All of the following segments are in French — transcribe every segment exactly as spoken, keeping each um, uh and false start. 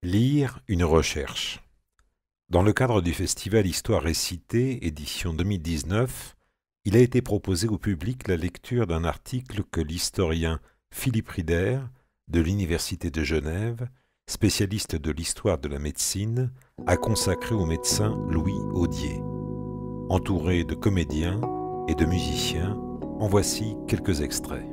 Lire une recherche. Dans le cadre du festival Histoire récitée, édition deux mille dix-neuf, il a été proposé au public la lecture d'un article que l'historien Philippe Rieder, de l'Université de Genève, spécialiste de l'histoire de la médecine, a consacré au médecin Louis Audier. Entouré de comédiens et de musiciens, en voici quelques extraits.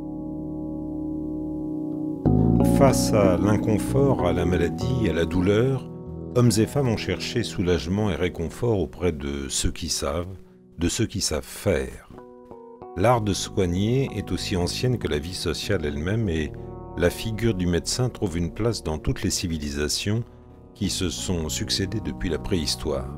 Face à l'inconfort, à la maladie, à la douleur, hommes et femmes ont cherché soulagement et réconfort auprès de ceux qui savent, de ceux qui savent faire. L'art de soigner est aussi ancienne que la vie sociale elle-même et la figure du médecin trouve une place dans toutes les civilisations qui se sont succédées depuis la préhistoire.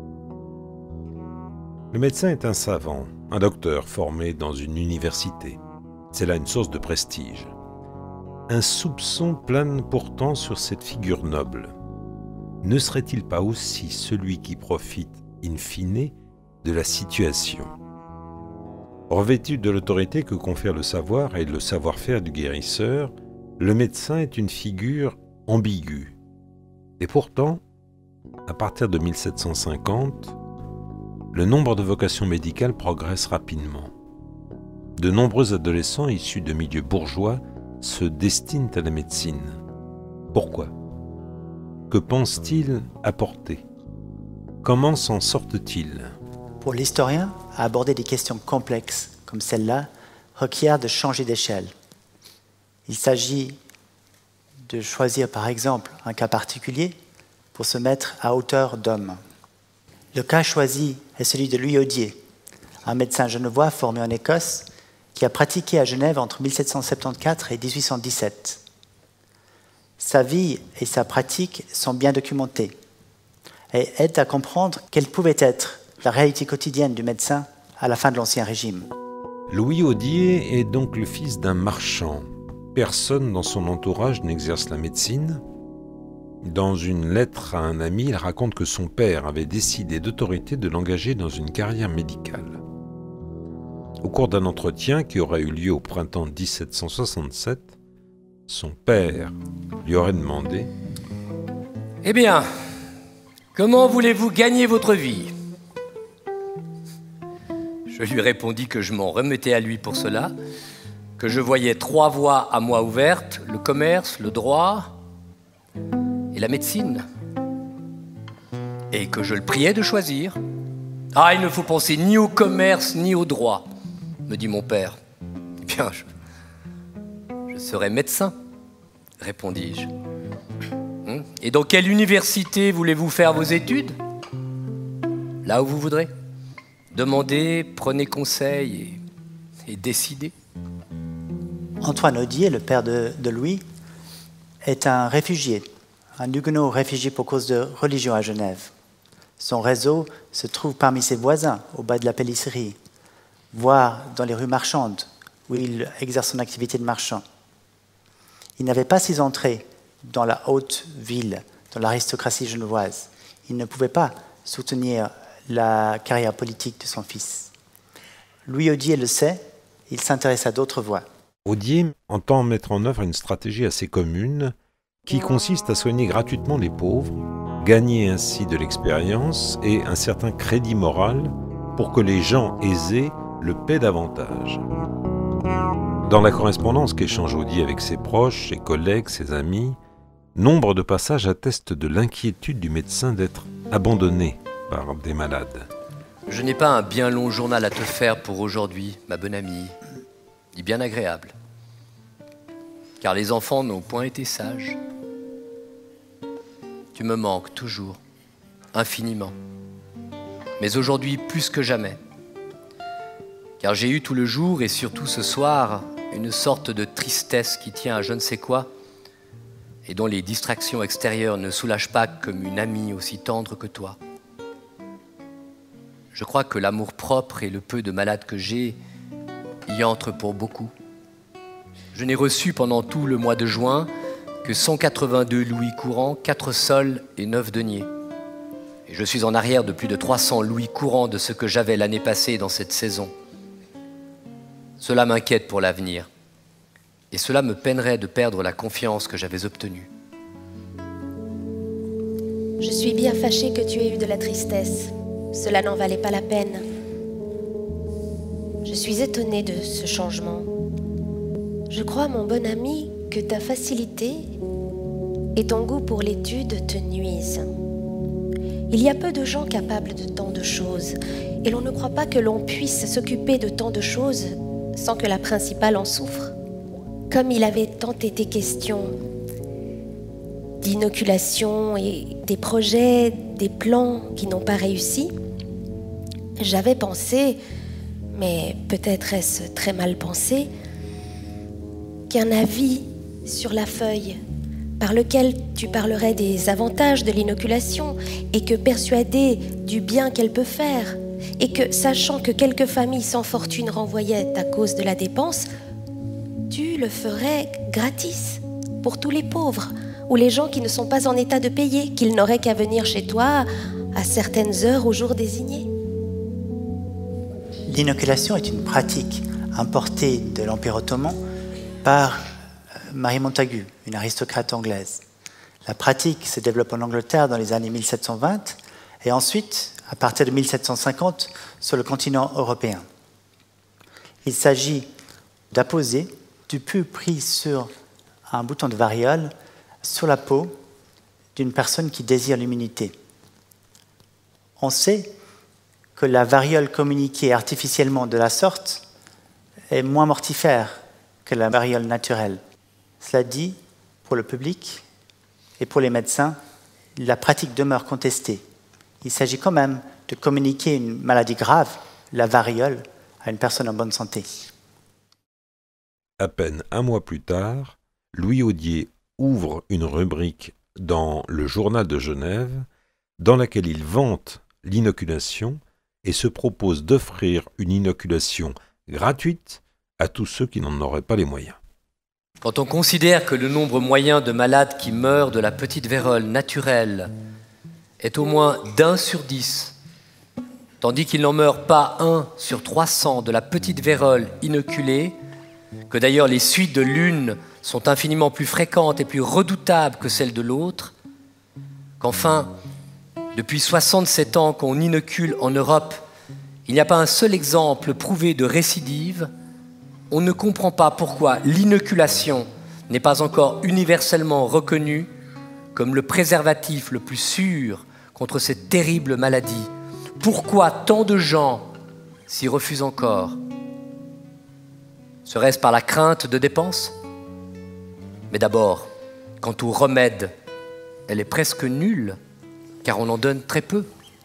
Le médecin est un savant, un docteur formé dans une université. C'est là une source de prestige. Un soupçon plane pourtant sur cette figure noble. Ne serait-il pas aussi celui qui profite, in fine, de la situation? Revêtu de l'autorité que confère le savoir et le savoir-faire du guérisseur, le médecin est une figure ambiguë. Et pourtant, à partir de mille sept cent cinquante, le nombre de vocations médicales progresse rapidement. De nombreux adolescents issus de milieux bourgeois se destinent à la médecine. Pourquoi? Que pensent-ils apporter? Comment s'en sortent-ils? Pour l'historien, aborder des questions complexes comme celle-là requiert de changer d'échelle. Il s'agit de choisir par exemple un cas particulier pour se mettre à hauteur d'homme. Le cas choisi est celui de Louis Audier, un médecin genevois formé en Écosse qui a pratiqué à Genève entre mille sept cent soixante-quatorze et mille huit cent dix-sept. Sa vie et sa pratique sont bien documentées et aident à comprendre quelle pouvait être la réalité quotidienne du médecin à la fin de l'Ancien Régime. Louis Audier est donc le fils d'un marchand. Personne dans son entourage n'exerce la médecine. Dans une lettre à un ami, il raconte que son père avait décidé d'autorité de l'engager dans une carrière médicale. Au cours d'un entretien qui aurait eu lieu au printemps mille sept cent soixante-sept, son père lui aurait demandé « Eh bien, comment voulez-vous gagner votre vie ?» Je lui répondis que je m'en remettais à lui pour cela, que je voyais trois voies à moi ouvertes, le commerce, le droit et la médecine, et que je le priais de choisir. « Ah, il ne faut penser ni au commerce ni au droit, » me dit mon père. « Eh bien, je, je serai médecin, » répondis-je. Hum, « Et dans quelle université voulez-vous faire vos études ? Là où vous voudrez. Demandez, prenez conseil et, et décidez. » Antoine Audier, le père de, de Louis, est un réfugié, un huguenot réfugié pour cause de religion à Genève. Son réseau se trouve parmi ses voisins, au bas de la Pélisserie, voire dans les rues marchandes, où il exerce son activité de marchand. Il n'avait pas ses entrées dans la haute ville, dans l'aristocratie genevoise. Il ne pouvait pas soutenir la carrière politique de son fils. Louis Audier le sait, il s'intéresse à d'autres voies. Audier entend mettre en œuvre une stratégie assez commune qui consiste à soigner gratuitement les pauvres, gagner ainsi de l'expérience et un certain crédit moral pour que les gens aisés le paient davantage. Dans la correspondance qu'échange Audier avec ses proches, ses collègues, ses amis, nombre de passages attestent de l'inquiétude du médecin d'être abandonné par des malades. Je n'ai pas un bien long journal à te faire pour aujourd'hui, ma bonne amie, ni bien agréable, car les enfants n'ont point été sages. Tu me manques toujours, infiniment, mais aujourd'hui plus que jamais, car j'ai eu tout le jour et surtout ce soir une sorte de tristesse qui tient à je ne sais quoi et dont les distractions extérieures ne soulagent pas comme une amie aussi tendre que toi. Je crois que l'amour-propre et le peu de malades que j'ai y entrent pour beaucoup. Je n'ai reçu pendant tout le mois de juin que cent quatre-vingt-deux louis courants, quatre sols et neuf deniers. Et je suis en arrière de plus de trois cents louis courants de ce que j'avais l'année passée dans cette saison. Cela m'inquiète pour l'avenir, et cela me peinerait de perdre la confiance que j'avais obtenue. Je suis bien fâchée que tu aies eu de la tristesse. Cela n'en valait pas la peine. Je suis étonnée de ce changement. Je crois, mon bon ami, que ta facilité et ton goût pour l'étude te nuisent. Il y a peu de gens capables de tant de choses, et l'on ne croit pas que l'on puisse s'occuper de tant de choses sans que la principale en souffre. Comme il avait tant été question d'inoculation et des projets, des plans qui n'ont pas réussi, j'avais pensé, mais peut-être est-ce très mal pensé, qu'un avis sur la feuille par lequel tu parlerais des avantages de l'inoculation et que persuadé du bien qu'elle peut faire et que, sachant que quelques familles sans fortune renvoyaient à cause de la dépense, tu le ferais gratis pour tous les pauvres ou les gens qui ne sont pas en état de payer, qu'ils n'auraient qu'à venir chez toi à certaines heures au jour désigné. L'inoculation est une pratique importée de l'Empire ottoman par Marie Montagu, une aristocrate anglaise. La pratique se développe en Angleterre dans les années mille sept cent vingt et ensuite, à partir de mille sept cent cinquante, sur le continent européen. Il s'agit d'apposer du pu pris sur un bouton de variole sur la peau d'une personne qui désire l'immunité. On sait que la variole communiquée artificiellement de la sorte est moins mortifère que la variole naturelle. Cela dit, pour le public et pour les médecins, la pratique demeure contestée. Il s'agit quand même de communiquer une maladie grave, la variole, à une personne en bonne santé. À peine un mois plus tard, Louis Audier ouvre une rubrique dans le Journal de Genève dans laquelle il vante l'inoculation et se propose d'offrir une inoculation gratuite à tous ceux qui n'en auraient pas les moyens. Quand on considère que le nombre moyen de malades qui meurent de la petite vérole naturelle est au moins d'un sur dix, tandis qu'il n'en meurt pas un sur trois cents de la petite vérole inoculée, que d'ailleurs les suites de l'une sont infiniment plus fréquentes et plus redoutables que celles de l'autre, qu'enfin, depuis soixante-sept ans qu'on inocule en Europe, il n'y a pas un seul exemple prouvé de récidive, on ne comprend pas pourquoi l'inoculation n'est pas encore universellement reconnue comme le préservatif le plus sûr contre cette terrible maladie. Pourquoi tant de gens s'y refusent encore? Serait-ce par la crainte de dépenses? Mais d'abord, quant au remède, elle est presque nulle, car on en donne très peu.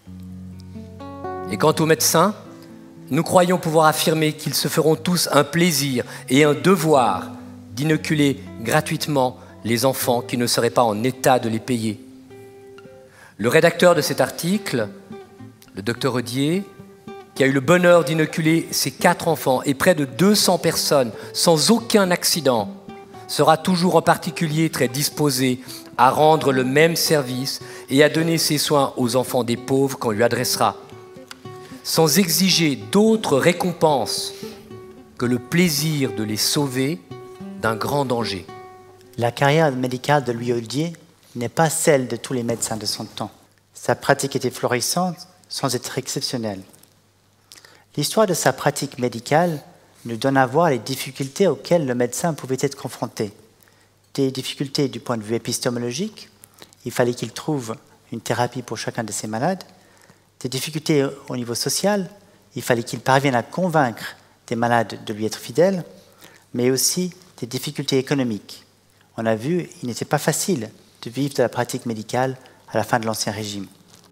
Et quant aux médecins, nous croyons pouvoir affirmer qu'ils se feront tous un plaisir et un devoir d'inoculer gratuitement les enfants qui ne seraient pas en état de les payer. Le rédacteur de cet article, le docteur Audier, qui a eu le bonheur d'inoculer ses quatre enfants et près de deux cents personnes sans aucun accident, sera toujours en particulier très disposé à rendre le même service et à donner ses soins aux enfants des pauvres qu'on lui adressera, sans exiger d'autres récompenses que le plaisir de les sauver d'un grand danger. La carrière médicale de Louis Audier n'est pas celle de tous les médecins de son temps. Sa pratique était florissante sans être exceptionnelle. L'histoire de sa pratique médicale nous donne à voir les difficultés auxquelles le médecin pouvait être confronté. Des difficultés du point de vue épistémologique, il fallait qu'il trouve une thérapie pour chacun de ses malades. Des difficultés au niveau social, il fallait qu'il parvienne à convaincre des malades de lui être fidèles, mais aussi des difficultés économiques. On a vu, il n'était pas facile de vivre de la pratique médicale à la fin de l'Ancien Régime.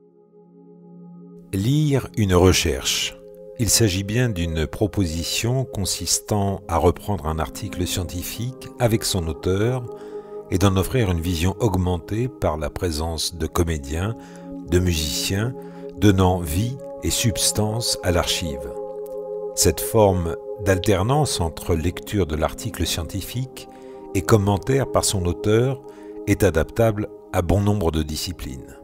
Lire une recherche. Il s'agit bien d'une proposition consistant à reprendre un article scientifique avec son auteur et d'en offrir une vision augmentée par la présence de comédiens, de musiciens, donnant vie et substance à l'archive. Cette forme d'alternance entre lecture de l'article scientifique et commentaire par son auteur est adaptable à bon nombre de disciplines.